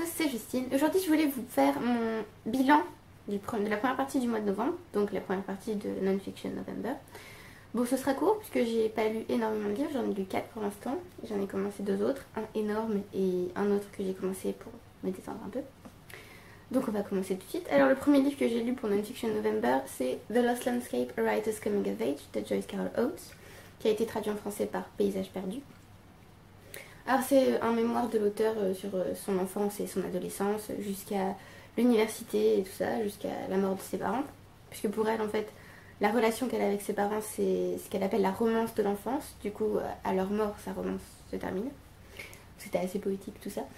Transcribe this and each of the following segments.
tous, c'est Justine. Aujourd'hui, je voulais vous faire mon bilan de la première partie du mois de novembre, donc la première partie de Non-Fiction November. Bon, ce sera court puisque j'ai pas lu énormément de livres, j'en ai lu 4 pour l'instant. J'en ai commencé 2 autres, un énorme et un autre que j'ai commencé pour me détendre un peu. Donc on va commencer tout de suite. Alors le premier livre que j'ai lu pour Non-Fiction November, c'est The Lost Landscape, A Writer's Coming of Age de Joyce Carol Oates, qui a été traduit en français par Paysages perdus. Alors c'est un mémoire de l'auteur sur son enfance et son adolescence jusqu'à l'université et tout ça, jusqu'à la mort de ses parents. Puisque pour elle en fait, la relation qu'elle a avec ses parents c'est ce qu'elle appelle la romance de l'enfance. Du coup à leur mort sa romance se termine. C'était assez poétique tout ça.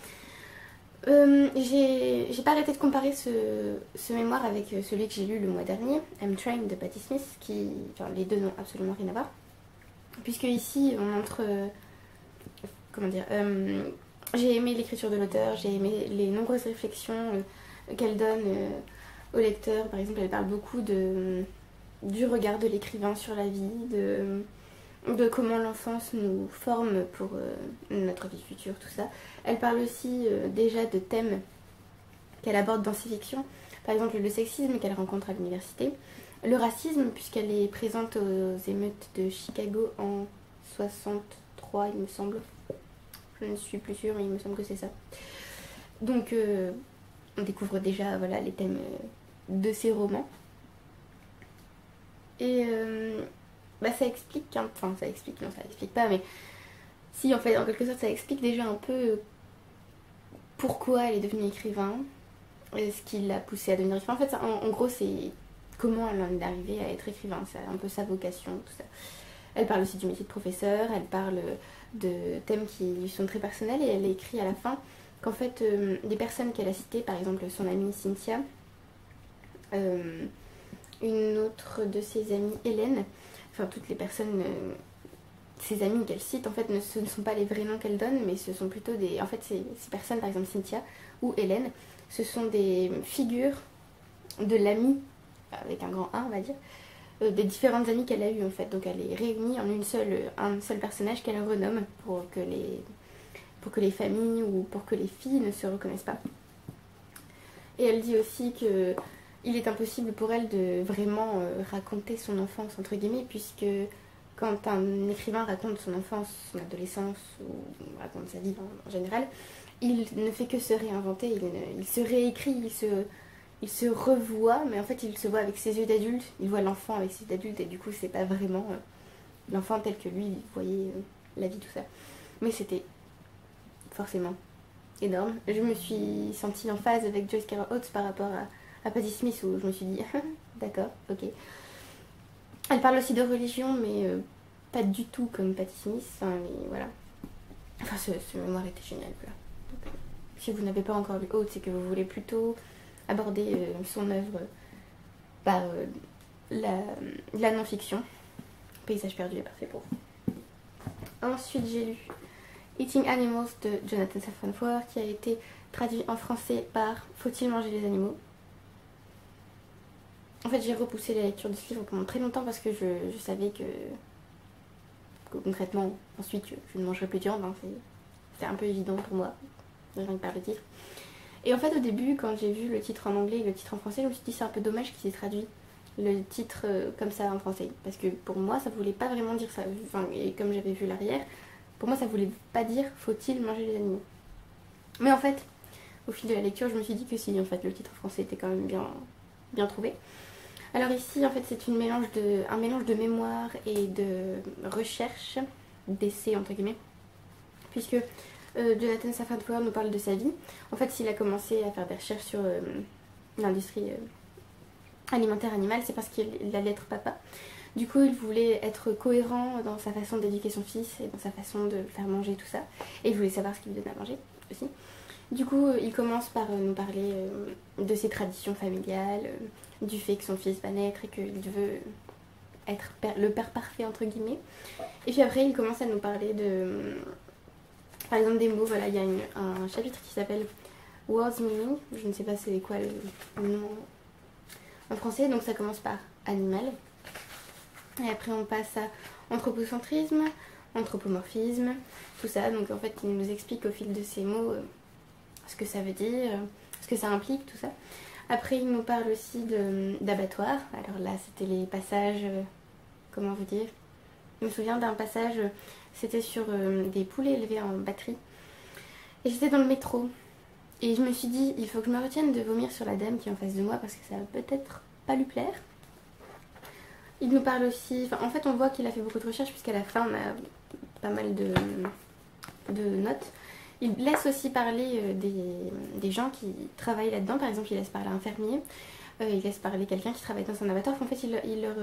J'ai pas arrêté de comparer ce mémoire avec celui que j'ai lu le mois dernier, I'm Trained de Patti Smith, enfin, les deux n'ont absolument rien à voir. Puisque ici on montre... comment dire, j'ai aimé l'écriture de l'auteur, j'ai aimé les nombreuses réflexions qu'elle donne au lecteur. Par exemple, elle parle beaucoup du regard de l'écrivain sur la vie, de comment l'enfance nous forme pour notre vie future, tout ça. Elle parle aussi déjà de thèmes qu'elle aborde dans ses fictions. Par exemple, le sexisme qu'elle rencontre à l'université, le racisme, puisqu'elle est présente aux émeutes de Chicago en 63, il me semble. Je ne suis plus sûre, mais il me semble que c'est ça. Donc, on découvre déjà voilà, les thèmes de ces romans. Et ça explique, enfin ça explique, non ça explique pas, mais si en fait en quelque sorte ça explique déjà un peu pourquoi elle est devenue écrivain, ce qui l'a poussée à devenir écrivain. En fait, en gros, c'est comment elle en est arrivée à être écrivain, c'est un peu sa vocation, tout ça. Elle parle aussi du métier de professeur, elle parle de thèmes qui lui sont très personnels et elle écrit à la fin qu'en fait des personnes qu'elle a citées, par exemple son amie Cynthia, une autre de ses amies Hélène, enfin toutes les personnes, ses amies qu'elle cite en fait ce ne sont pas les vrais noms qu'elle donne, mais ce sont plutôt des... En fait ces personnes, par exemple Cynthia ou Hélène, ce sont des figures de l'amie, avec un grand A on va dire, des différentes amies qu'elle a eues en fait. Donc elle est réunie en un seul personnage qu'elle renomme pour que les familles ou pour que les filles ne se reconnaissent pas. Et elle dit aussi que il est impossible pour elle de vraiment raconter son enfance entre guillemets, puisque quand un écrivain raconte son enfance, son adolescence ou raconte sa vie en général, il ne fait que se réinventer, il se réécrit, il se revoit, mais en fait il se voit avec ses yeux d'adulte, il voit l'enfant avec ses yeux d'adulte et du coup c'est pas vraiment l'enfant tel que lui voyait la vie, tout ça. Mais c'était forcément énorme. Je me suis sentie en phase avec Joyce Carol Oates par rapport à Patti Smith où je me suis dit d'accord, ok. Elle parle aussi de religion mais pas du tout comme Patti Smith, hein, mais voilà. Enfin ce mémoire était génial voilà. Donc, si vous n'avez pas encore lu Oates, c'est que vous voulez plutôt aborder son œuvre par la non-fiction. Paysage perdu est parfait pour vous. Ensuite j'ai lu Eating Animals de Jonathan Safran Foer qui a été traduit en français par Faut-il manger les animaux. En fait j'ai repoussé la lecture de ce livre pendant très longtemps parce que je savais que concrètement ensuite je ne mangerais plus de viande, hein, c'était un peu évident pour moi, rien que par le titre. Et en fait au début quand j'ai vu le titre en anglais et le titre en français, je me suis dit c'est un peu dommage qu'ils aient traduit le titre comme ça en français, parce que pour moi ça voulait pas vraiment dire ça, enfin, et comme j'avais vu l'arrière, pour moi ça voulait pas dire faut-il manger les animaux. Mais en fait au fil de la lecture je me suis dit que si, en fait le titre français était quand même bien trouvé. Alors ici en fait c'est un mélange de mémoire et de recherche, d'essai entre guillemets, puisque Jonathan Safran Foer nous parle de sa vie. En fait s'il a commencé à faire des recherches sur l'industrie alimentaire animale, c'est parce qu'il allait être papa. Du coup il voulait être cohérent dans sa façon d'éduquer son fils et dans sa façon de le faire manger, tout ça, et il voulait savoir ce qu'il lui donnait à manger aussi. Du coup il commence par nous parler de ses traditions familiales, du fait que son fils va naître et qu'il veut être le père parfait entre guillemets. Et puis après il commence à nous parler de par exemple des mots. Voilà, il y a un chapitre qui s'appelle Words Meaning, je ne sais pas c'est quoi le nom en français, donc ça commence par animal et après on passe à anthropocentrisme, anthropomorphisme, tout ça. Donc en fait il nous explique au fil de ces mots ce que ça veut dire, ce que ça implique, tout ça. Après, il nous parle aussi d'abattoir. Alors là, c'était les passages, comment vous dire, je me souviens d'un passage, c'était sur des poulets élevés en batterie. Et j'étais dans le métro. Et je me suis dit, il faut que je me retienne de vomir sur la dame qui est en face de moi parce que ça va peut-être pas lui plaire. Il nous parle aussi, enfin, en fait on voit qu'il a fait beaucoup de recherches puisqu'à la fin on a pas mal de notes. Il laisse aussi parler des gens qui travaillent là-dedans. Par exemple, il laisse parler un fermier, il laisse parler quelqu'un qui travaille dans un abattoir. En fait, ce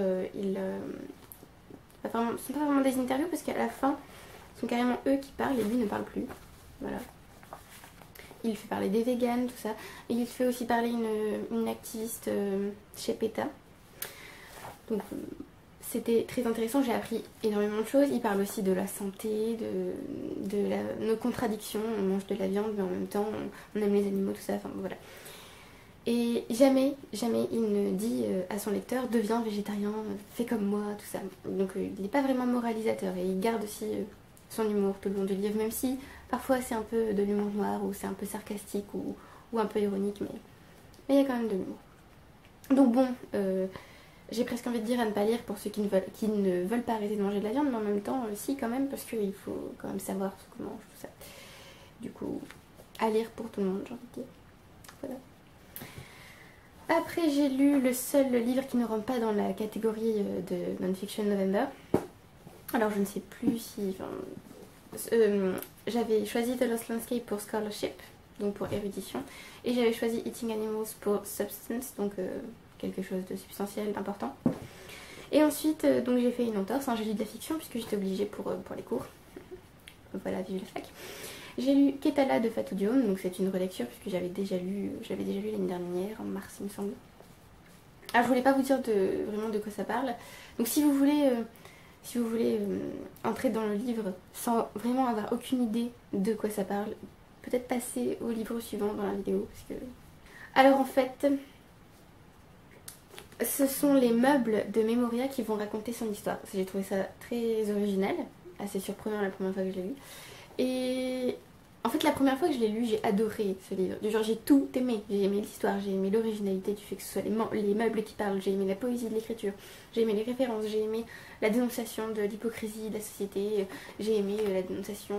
ne sont pas vraiment des interviews parce qu'à la fin, ce sont carrément eux qui parlent et lui ne parle plus. Voilà. Il fait parler des véganes, tout ça. Et il fait aussi parler une activiste chez PETA. Donc c'était très intéressant, j'ai appris énormément de choses. Il parle aussi de la santé, nos contradictions. On mange de la viande mais en même temps on aime les animaux, tout ça, enfin voilà. Et jamais il ne dit à son lecteur deviens végétarien, fais comme moi, tout ça. Donc il n'est pas vraiment moralisateur et il garde aussi son humour tout le long du livre, même si parfois c'est un peu de l'humour noir ou c'est un peu sarcastique ou un peu ironique, mais il y a quand même de l'humour. Donc bon, j'ai presque envie de dire à ne pas lire pour ceux qui ne veulent pas arrêter de manger de la viande, mais en même temps, si quand même, parce qu'il faut quand même savoir ce qu'on mange, tout ça. Du coup, à lire pour tout le monde, j'ai envie de dire. Voilà. Après, j'ai lu le seul livre qui ne rentre pas dans la catégorie de Non-Fiction November. Alors, je ne sais plus si... j'avais choisi The Lost Landscape pour Scholarship, donc pour érudition, et j'avais choisi Eating Animals pour Substance, donc quelque chose de substantiel, d'important. Et ensuite, donc j'ai fait une entorse, j'ai lu de la fiction puisque j'étais obligée pour les cours. Voilà, vive la fac. J'ai lu Ketala de Fatou Diome, donc c'est une relecture puisque j'avais déjà lu l'année dernière, en mars il me semble. Alors je voulais pas vous dire vraiment de quoi ça parle. Donc si vous voulez entrer dans le livre sans vraiment avoir aucune idée de quoi ça parle, peut-être passer au livre suivant dans la vidéo. Parce que... Alors en fait, ce sont les meubles de Memoria qui vont raconter son histoire. J'ai trouvé ça très original, assez surprenant la première fois que je l'ai lu. Et en fait, la première fois que je l'ai lu, j'ai adoré ce livre. Du genre, j'ai tout aimé. J'ai aimé l'histoire, j'ai aimé l'originalité du fait que ce soit les meubles qui parlent, j'ai aimé la poésie de l'écriture, j'ai aimé les références, j'ai aimé la dénonciation de l'hypocrisie de la société, j'ai aimé la dénonciation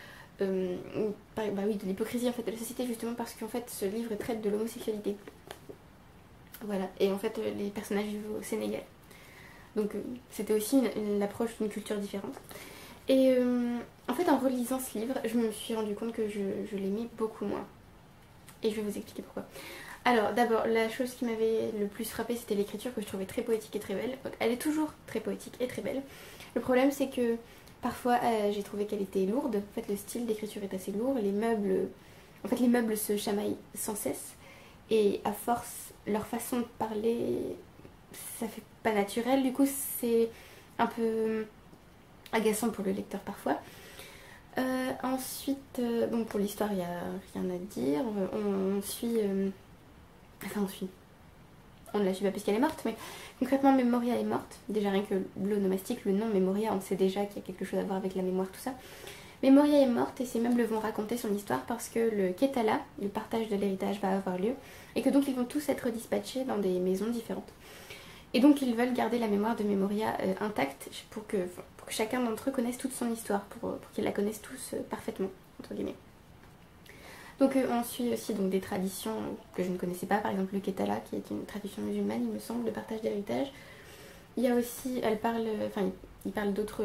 de l'hypocrisie en fait, de la société, justement parce qu'en fait, ce livre traite de l'homosexualité. Voilà, et en fait, les personnages vivent au Sénégal. Donc, c'était aussi une approche d'une culture différente. Et en fait, en relisant ce livre, je me suis rendu compte que je l'aimais beaucoup moins. Et je vais vous expliquer pourquoi. Alors, d'abord, la chose qui m'avait le plus frappée, c'était l'écriture que je trouvais très poétique et très belle. Donc, elle est toujours très poétique et très belle. Le problème, c'est que parfois, j'ai trouvé qu'elle était lourde. En fait, le style d'écriture est assez lourd. Les meubles se chamaillent sans cesse. Et à force, leur façon de parler, ça fait pas naturel. Du coup, c'est un peu agaçant pour le lecteur parfois. Ensuite, bon, pour l'histoire, il n'y a rien à dire. On ne la suit pas puisqu'elle est morte, mais concrètement, Memoria est morte. Déjà, rien que l'onomastique, le nom Memoria, on sait déjà qu'il y a quelque chose à voir avec la mémoire, tout ça. Memoria est morte et ces meubles vont raconter son histoire parce que le Ketala, le partage de l'héritage, va avoir lieu et que donc ils vont tous être dispatchés dans des maisons différentes. Et donc ils veulent garder la mémoire de Memoria intacte pour que chacun d'entre eux connaisse toute son histoire, pour qu'ils la connaissent tous parfaitement, entre guillemets. Donc on suit aussi donc, des traditions que je ne connaissais pas, par exemple le Ketala qui est une tradition musulmane, il me semble, de partage d'héritage. Il y a aussi, il parle d'autres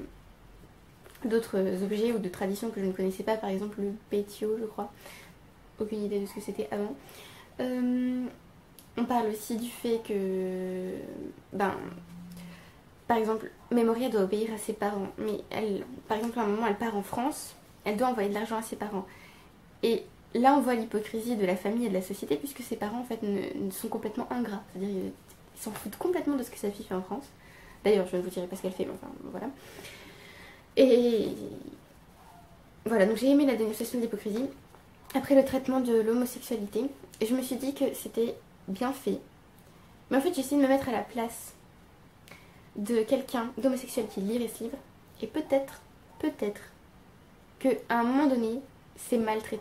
objets ou de traditions que je ne connaissais pas, par exemple le Betio, je crois. Aucune idée de ce que c'était avant. On parle aussi du fait que, par exemple, Memoria doit obéir à ses parents, mais par exemple, à un moment, elle part en France, elle doit envoyer de l'argent à ses parents. Et là, on voit l'hypocrisie de la famille et de la société, puisque ses parents, en fait, sont complètement ingrats. C'est-à-dire, ils s'en foutent complètement de ce que sa fille fait en France. D'ailleurs, je ne vous dirai pas ce qu'elle fait, mais enfin, voilà. Et voilà, donc j'ai aimé la dénonciation de l'hypocrisie. Après, le traitement de l'homosexualité, et je me suis dit que c'était bien fait. Mais en fait, j'ai essayé de me mettre à la place de quelqu'un d'homosexuel qui lirait ce livre, et peut-être qu'à un moment donné, c'est maltraité.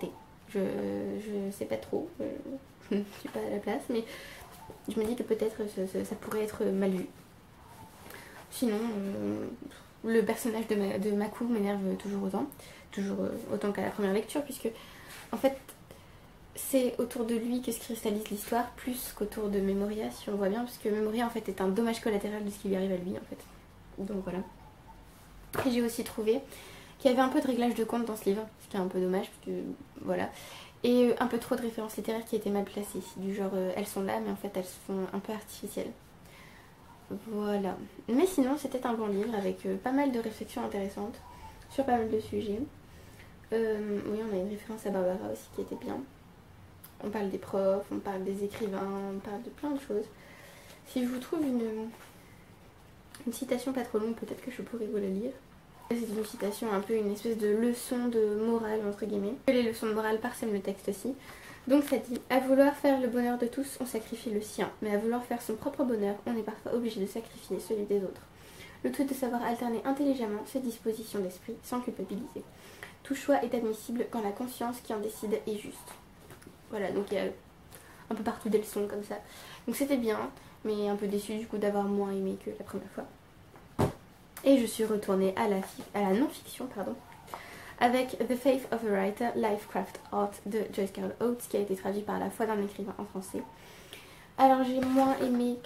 Je sais pas trop, je ne suis pas à la place, mais je me dis que peut-être ça pourrait être mal vu. Sinon, le personnage de Maku m'énerve toujours autant qu'à la première lecture, puisque en fait c'est autour de lui que se cristallise l'histoire plus qu'autour de Memoria, si on voit bien, parce que Memoria en fait est un dommage collatéral de ce qui lui arrive à lui en fait. Donc voilà. Et j'ai aussi trouvé qu'il y avait un peu de réglage de compte dans ce livre, ce qui est un peu dommage, parce que voilà. Et un peu trop de références littéraires qui étaient mal placées, du genre elles sont là mais en fait elles sont un peu artificielles. Voilà. Mais sinon c'était un bon livre avec pas mal de réflexions intéressantes sur pas mal de sujets. Oui, on a une référence à Barbara aussi qui était bien. On parle des profs, on parle des écrivains, on parle de plein de choses. Si je vous trouve une citation pas trop longue, peut-être que je pourrais vous la lire. C'est une citation, un peu une espèce de leçon de morale entre guillemets. Les leçons de morale parsèment le texte aussi. Donc ça dit: à vouloir faire le bonheur de tous, on sacrifie le sien, mais à vouloir faire son propre bonheur, on est parfois obligé de sacrifier celui des autres. Le tout est de savoir alterner intelligemment ses dispositions d'esprit sans culpabiliser. Tout choix est admissible quand la conscience qui en décide est juste. Voilà, donc il y a un peu partout des leçons comme ça. Donc c'était bien, mais un peu déçue du coup d'avoir moins aimé que la première fois. Et je suis retournée à la non-fiction, avec The Faith of a Writer, Life, Craft, Art de Joyce Carol Oates, qui a été traduit par La foi d'un écrivain en français. Alors j'ai moins aimé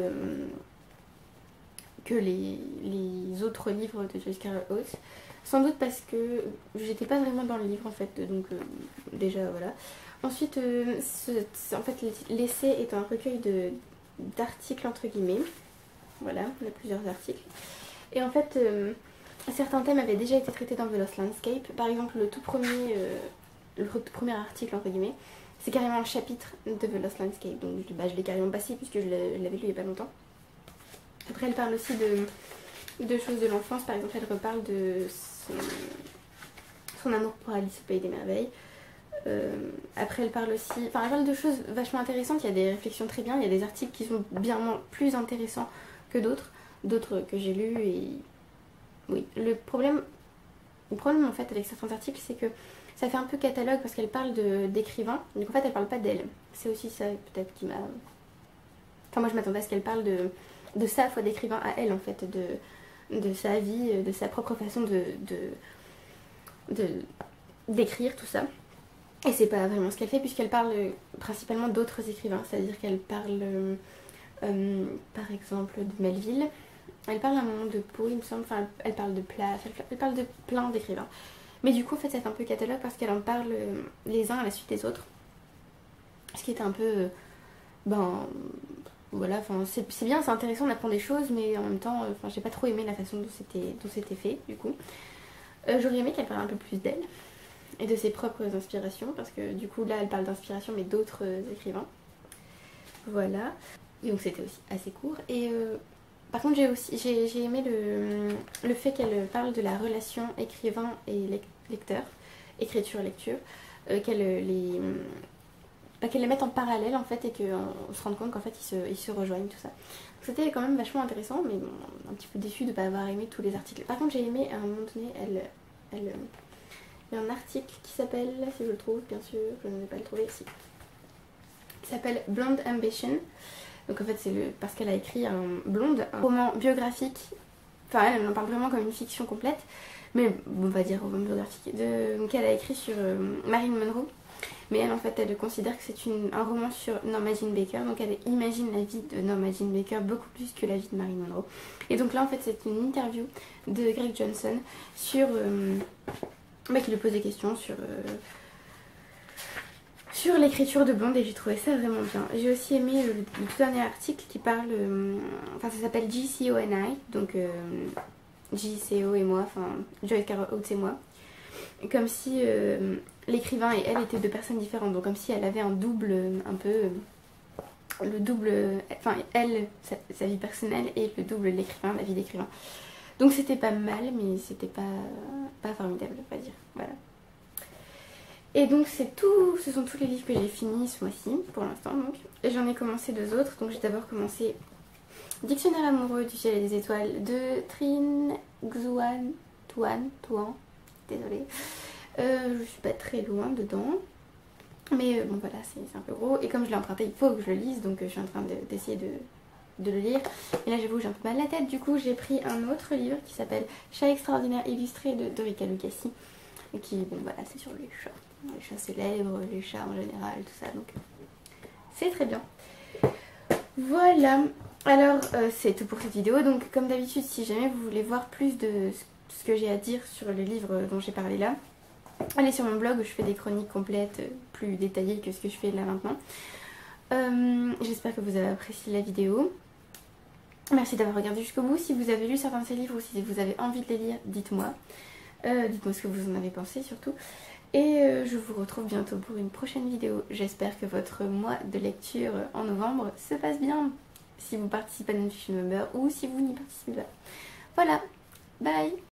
que les autres livres de Joyce Carol Oates, sans doute parce que j'étais pas vraiment dans le livre en fait, donc déjà voilà. Ensuite, en fait l'essai est un recueil d'articles entre guillemets, voilà, il y a plusieurs articles. Et en fait, certains thèmes avaient déjà été traités dans The Lost Landscape. Par exemple, le tout premier article, entre guillemets, c'est carrément un chapitre de The Lost Landscape. Donc je l'ai carrément passé puisque je l'avais lu il n'y a pas longtemps. Après, elle parle aussi de choses de l'enfance. Par exemple, elle reparle de son amour pour Alice au Pays des Merveilles. Après, elle parle aussi... Enfin, elle parle de choses vachement intéressantes. Il y a des réflexions très bien. Il y a des articles qui sont bien plus intéressants que d'autres que j'ai lus. Et oui, le problème en fait avec certains articles, c'est que ça fait un peu catalogue parce qu'elle parle d'écrivains. Donc en fait, elle parle pas d'elle. C'est aussi ça peut-être qui m'a... Enfin, moi je m'attendais à ce qu'elle parle de sa foi d'écrivain à elle en fait, de sa vie, de sa propre façon d'écrire tout ça. Et c'est pas vraiment ce qu'elle fait puisqu'elle parle principalement d'autres écrivains, c'est-à-dire qu'elle parle par exemple de Melville, elle parle à un moment de Poe il me semble, enfin elle parle de Plath, elle parle de plein d'écrivains. Mais du coup en fait c'est un peu catalogue parce qu'elle en parle les uns à la suite des autres. Ce qui est un peu... voilà, enfin c'est bien, c'est intéressant, on apprend des choses, mais en même temps, j'ai pas trop aimé la façon dont c'était fait du coup. J'aurais aimé qu'elle parle un peu plus d'elle et de ses propres inspirations, parce que du coup là elle parle d'inspiration mais d'autres écrivains. Voilà. Et donc c'était aussi assez court. Et par contre j'ai aimé le fait qu'elle parle de la relation écrivain et lecteur, écriture-lecture, qu'elle les mette en parallèle en fait et qu'on se rende compte qu'en fait ils se rejoignent, tout ça. C'était quand même vachement intéressant, mais bon, un petit peu déçue de ne pas avoir aimé tous les articles. Par contre j'ai aimé à un moment donné, il y a un article qui s'appelle, si je le trouve, bien sûr, je ne vais pas le trouver ici, qui s'appelle Blonde Ambition. Donc en fait c'est parce qu'elle a écrit un roman biographique, enfin elle en parle vraiment comme une fiction complète, mais on va dire roman biographique, qu'elle a écrit sur Marilyn Monroe. Mais elle en fait elle considère que c'est un roman sur Norma Jean Baker, donc elle imagine la vie de Norma Jean Baker beaucoup plus que la vie de Marilyn Monroe. Et donc là en fait c'est une interview de Greg Johnson sur... qui lui pose des questions sur l'écriture de Blonde et j'ai trouvé ça vraiment bien. J'ai aussi aimé le tout dernier article qui parle... ça s'appelle JCO and I, donc JCO et moi, enfin Joyce Carol Oates et moi. Comme si l'écrivain et elle étaient deux personnes différentes, donc comme si elle avait un double, un peu... le double... Enfin elle, sa vie personnelle et le double l'écrivain, la vie d'écrivain. Donc c'était pas mal, mais c'était pas formidable, on va dire. Voilà. Et donc c'est tout, ce sont tous les livres que j'ai finis ce mois-ci, pour l'instant donc. Et j'en ai commencé deux autres, donc j'ai d'abord commencé Dictionnaire amoureux du ciel et des étoiles de Trinh Xuan Tuan, désolée. Je suis pas très loin dedans. Mais bon voilà, c'est un peu gros. Et comme je l'ai emprunté, il faut que je le lise. Donc je suis en train d'essayer de le lire. Et là j'avoue j'ai un peu mal à la tête. Du coup j'ai pris un autre livre qui s'appelle Chat extraordinaire illustré de Dorica Lucasi. Et qui, bon voilà, c'est sur les chats célèbres, les chats en général, tout ça. Donc c'est très bien. Voilà. Alors c'est tout pour cette vidéo. Donc comme d'habitude, si jamais vous voulez voir plus de ce que j'ai à dire sur le livre dont j'ai parlé là, allez sur mon blog où je fais des chroniques complètes plus détaillées que ce que je fais là maintenant. J'espère que vous avez apprécié la vidéo. Merci d'avoir regardé jusqu'au bout. Si vous avez lu certains de ces livres ou si vous avez envie de les lire, dites-moi. Dites-moi ce que vous en avez pensé surtout. Et je vous retrouve bientôt pour une prochaine vidéo. J'espère que votre mois de lecture en novembre se passe bien. Si vous participez à Notification Member ou si vous n'y participez pas. Voilà, bye!